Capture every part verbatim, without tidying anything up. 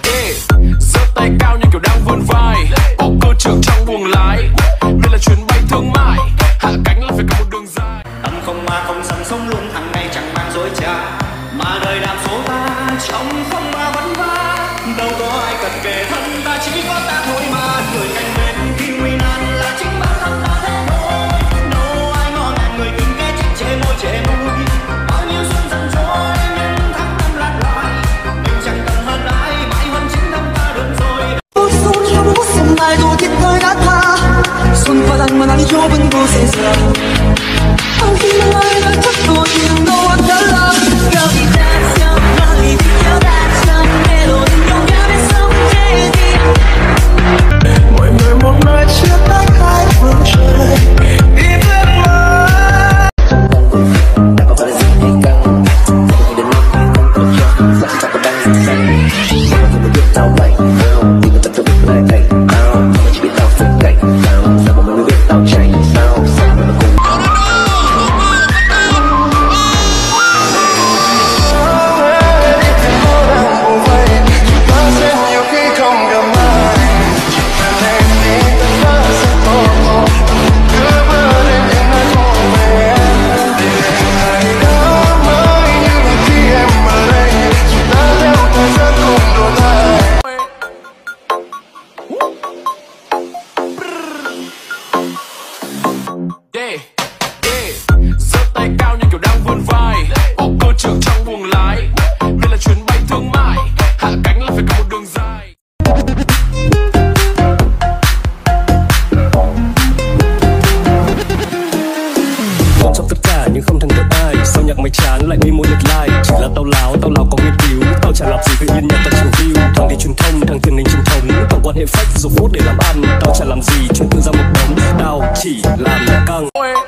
yeah. Giơ tay cao như kiểu đang vươn vai, có cơ trưởng trong buồng lái. Đây là chuyến bay thương mại, hạ cánh là phải cả một đường dài. Tâm không ma không sẵn sống luôn thằng này chẳng mang dối trá, mà đời đạp số ta trong không ma vẫn vã. Đâu có ai cần kề thân ta, chỉ có ta thôi mà. Người cạnh bên khi nguy nan là chính bản thân ta thế thôi. Đâu ai ngỏ ngàng người kính kẽ chỉ chê môi chê môi. Bao nhiêu xuân dần trôi nhưng tháng năm lạt lại, mình chẳng cần hơn ai, mãi hơn chính năm ta được rồi. 무슨 말도 깃털 같아 손바닥만 하니 좁은 곳에서 희망을 찾고 있는 너와 달라. 벽이 닫혀 멀리 비켜 닫혀 때로는 용감해서 문제들이야. Mọi người một nơi chia tách hai phương trời đi về mơ. Ta có phải là gì hay căng, thì đến lúc không có cho sao ta có đang dừng dần. Mọi người biết tao vậy không, thì người ta tự biết lại đây. Tao chỉ biết tao phục cạnh tao, sao mà mình biết tao chạy sao, sao mà nó cùng. Yeah, yeah. Giơ tay cao như kiểu đang vươn vai, có cơ trưởng trong buồng lái. Đây là chuyến bay thương mại, hạ cánh là phải cả một đường dài. Còn trong tất cả nhưng không thắng được ai. Sao nhạc mày chán lại đi mua lượt like. Chỉ là tao láo, tao láo có nghiên cứu. Tao chả làm gì tự nhiên nhạc tao chiều view. Thằng đi truyền thông, thằng tiền ngành truyền thống. Tao quan hệ fake dùng phút để làm ăn. Tao chả làm gì, chuyện tự ra một đống. Tao chỉ làm nhạc căng.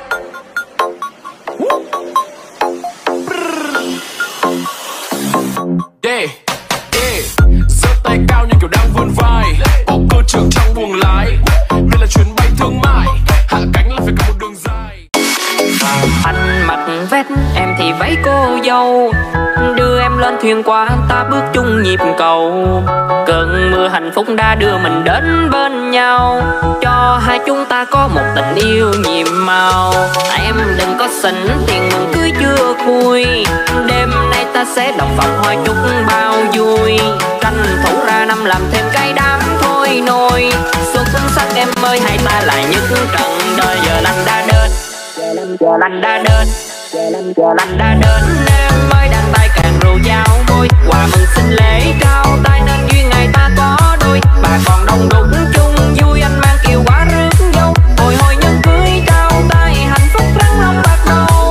Yeah, yeah. Giơ tay cao như kiểu đang vươn vai, có cơ trưởng trong buồng lái. Đây là chuyến bay thương mại, hạ cánh là phải cả một đường dài. Anh mặc vest, em thì váy cô dâu, đưa em lên thuyền qua ta bước chung nhịp cầu. Cơn mưa hạnh phúc đã đưa mình đến bên nhau, cho hai chúng ta có một tình yêu nhiệm màu. Em đừng có xỉn tiền mừng cưới chưa khui, đêm nay ta sẽ đọc phòng hoa chúc bao vui. Tranh thủ ra năm làm thêm cái đám thôi nôi, xuân sắc em ơi hai ta lại nhất trận đời. Giờ lành đã đến, giờ lành đã đến, giờ lành đã đến. Em ơi đàn tay càng rượu chào môi, quà mừng sinh lễ trao tay nên duyên ngày ta có đôi. Bà còn đông đủ chung vui, anh mang kiều quả rước dâu. Hồi hồi nhân cưới trao tay hạnh phúc răng long bạc đầu.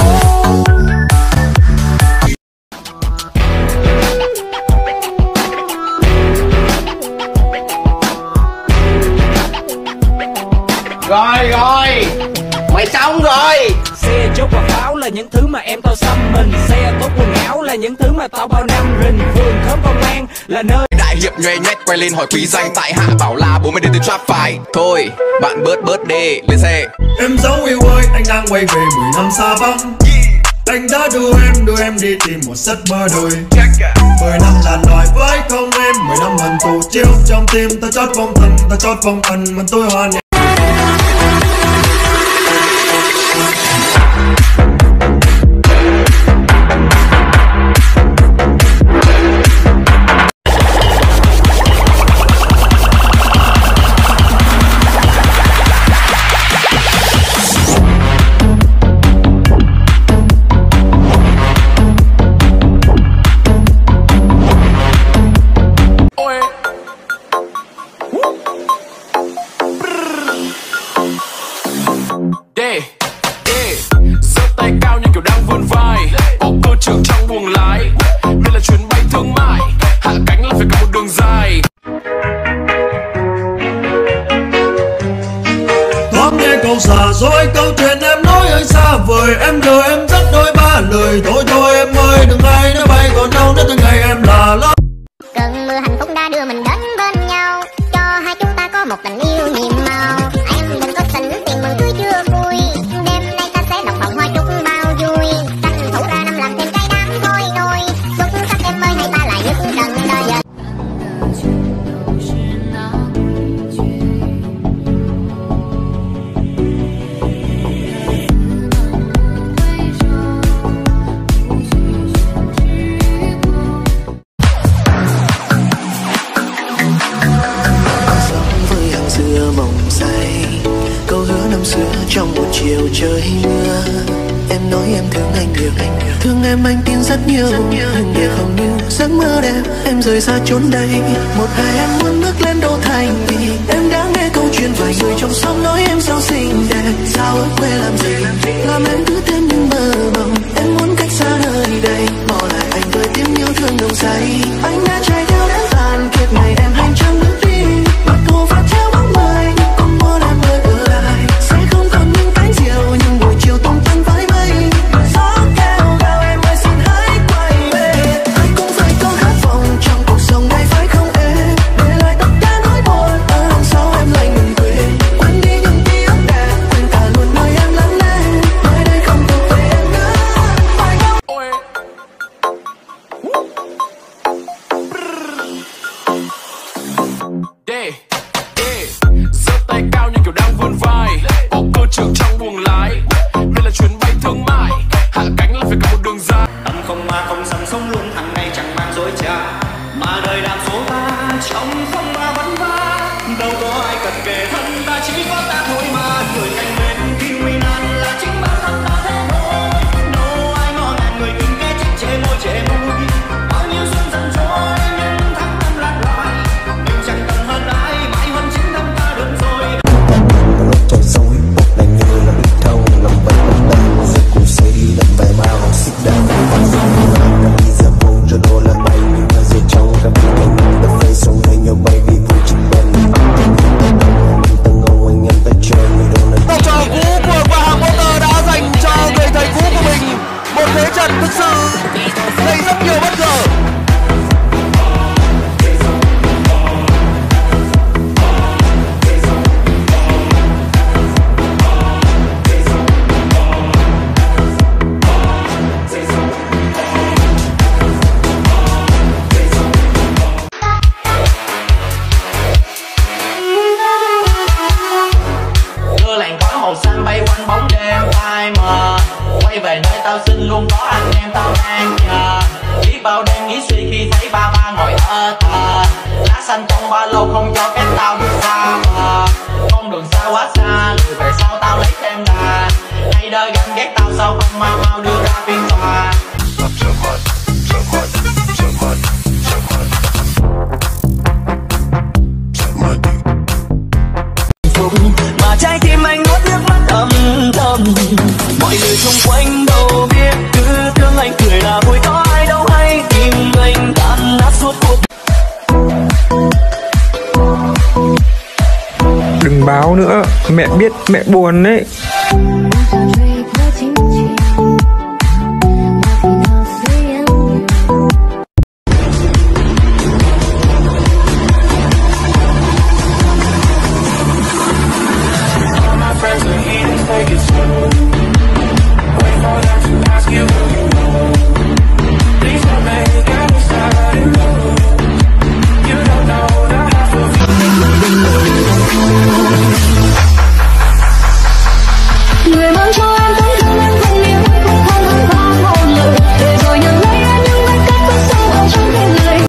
Rồi rồi, mày xong rồi. Xe chốt và pháo là những thứ mà em tao xăm mình. Xe tốt quần áo là những thứ mà tao bao năm rình. Phường khóm công an là nơi đại hiệp nhoe nhét quay lên hỏi quý danh. Tại hạ bảo là bố mày đến từ trap phải. Thôi bạn bớt bớt đi, lên xe. Em dấu yêu ơi, anh đang quay về mười năm xa vắng. Anh đã đưa em, đưa em đi tìm một giấc mơ đôi. Mười năm là nói với không em, mười năm hận thù chiếu trong tim. Ta chót phong thần, ta chót phong ẩn, mình tôi hoàn. Yeah, yeah. Giơ tay cao như kiểu đang vươn vai, có cơ trưởng trong buồng lái. Đây là chuyến bay thương mại, hạ cánh là phải cả một đường dài. Thoáng nghe câu giả dối, câu chuyện em nói hơi xa vời. Em lừa em rất đôi ba lời, thôi thôi em ơi đừng ai nói bay còn đâu nữa. Từng ngày em là lo. Cơn mưa hạnh phúc đã đưa mình đến bên nhau, cho hai chúng ta có một tình yêu nhiệm màu. Em đừng có xỉn tiền mừng cưới chưa vui, đêm nay ta sẽ đọc phòng hoa chúc bao vui. Tranh thủ ra năm làm thêm cái đám thôi nôi, xuất sắc em ơi hay ta lại nhất trận đời. Giờ Trong một chiều trời mưa, em nói em thương anh nhiều, thương em anh tin rất nhiều, nhưng việc hầu như giấc mơ đẹp em rời xa chốn đây. Một ngày em muốn bước lên đô thành vì em đã nghe câu chuyện vài người trong xóm nói em sao xinh đẹp, sao ở quê làm gì làm em cứ thêm những mơ mộng. Em muốn cách xa nơi đây, bỏ lại anh với tiếng yêu thương nồng say. Anh đã chạy theo đến tàn kiệt ngày em hành trang bước đi, mặt hồ và theo bóng mây, còn muốn em mơ ở lại sẽ không còn những cánh diều, nhưng buổi chiều tung tăng với mây. Gió kéo vào em ơi xin hãy quay về, ai cũng phải có khát vọng trong cuộc sống này phải không em, để lại tất cả nỗi buồn ở đằng sau em lại ngừng quên. Quên đi những ký ức đẹp, quên cả luôn nơi em lắng nghe, nơi đây không thuộc về em nữa. Phải không? Yeah, yeah. Giơ tay cao như kiểu đang vươn vai, có cơ trưởng trong buồng lái. Đây là chuyến bay thương mại, hạ cánh là phải cả một đường dài. Tâm không ma không sẵn sống luôn hàng ngày chẳng mang dối trá, mà đời đạp số ta trong không ma vắn vã. Đâu có ai cần kề thân ta, chỉ có ta thôi mà. Người cạnh bên khi nguy nan là chính bản thân ta thế thôi. Đâu ai ngỏ ngàng người kính kẽ chỉ chê môi chê môi. Bao nhiêu xuân dần trôi nhưng tháng năm lạc loài, mình chẳng cần hơn ai mãi hơn chính tâm ta được rồi. Trời dối lạnh như là bị thâu lòng bay lòng bay giấc cùng xe đi đập về bao xích đau làm đi ra phố cho đồ là bay nhưng mà giờ trong các bạn anh đã phải sống với nhau bay vì vui chính bên từng ngầu anh em phải chơi người đâu này. Câu trò cũ của Khoa Hàng Motor đã dành cho người thầy cũ của mình một thế trận thực sự gây rất nhiều bất ngờ. Đưa làn khói màu xanh bay quanh bóng đêm phai mờ, quay về nơi tao xin luôn có anh em tao đang chờ. Biết bao đêm nghĩ suy khi thấy ba ba ngồi ở thờ, lá xanh trong ba lô không cho phép tao bước xa bờ. Con đường xa quá xa, lùi về sau tao lấy thêm đà, hay đơ ganh ghét tao sao không mau mau đưa ra phiên tòa. Mà trái tim anh nuốt nước mắt âm thầm, mọi người xung quanh đâu biết cứ thương anh cười là vui, có ai đâu hay tim anh tan nát suốt cuộc. Đừng báo nữa, mẹ biết mẹ buồn đấy.